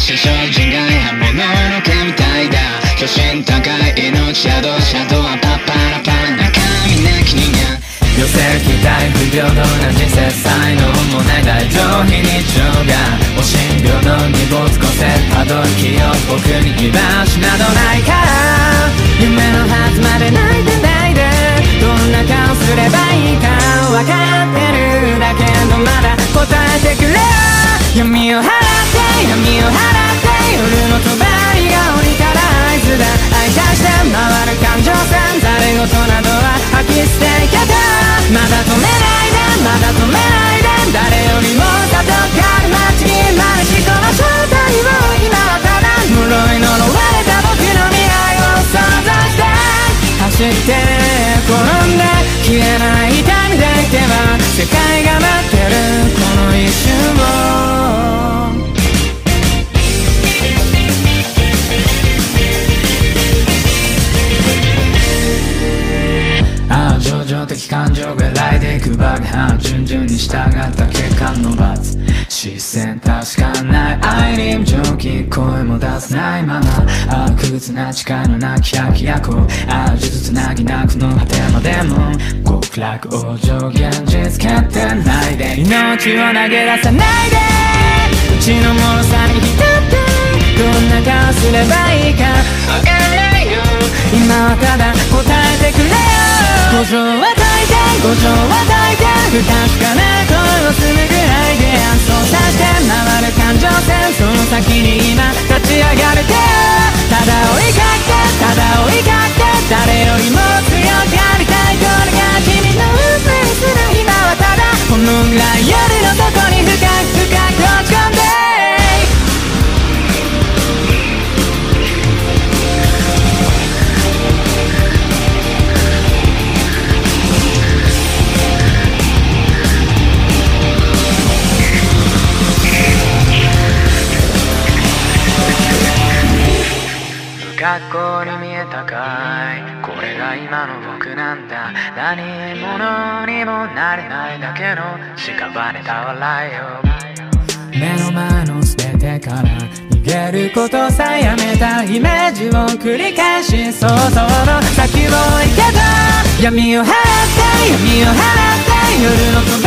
し精進外刃物の毛みたいだ。巨神高い命宿シャドウはパッパラパラ中身なき人間。寄せ期待不平等な人生才能もない大上非日常がお診療の荷物個性たどる気を僕に居場所などないから夢のはずまで泣いてないでどんな顔すればいいか分かってるだけどまだ答えてくれ闇を払って闇を払って夜の帳が降りたら合図だ愛化して回る感情線ざれ言などは吐き捨ていけたまだ止めないでまだ止めないで誰よりも里かる街にまる人の正体を今はただ呪い呪われた僕の未来を想像して走って転んで消えない痛みでいけば世界が待ってるこの一瞬を情緒的感情が来でいく爆破順々に従った血管の罰視線確かない愛に無情気声も出せないまま苦屈な誓いのなき百役を呪術つなぎなくの果てまでも極楽往生現実決定ないで命を投げ出さないでうちの脆さに浸ってどんな顔すればいいかわからないよ今はただ答えてくれよ五条は大抵五条は大抵不確かな声をするぐらいで演奏させて回る感情線その先に今立ち上がれてただ追いかけてただ追いかけて誰よりも強くありたいこれが君の運命する今はただこのぐらい夜の底に深く深く落ち込んで学校に見えたかいこれが今の僕なんだ何者にもなれないだけの屍た笑いを目の前の全てから逃げることさえやめたイメージを繰り返し想像の先を行けた闇を払って闇を払って夜の扉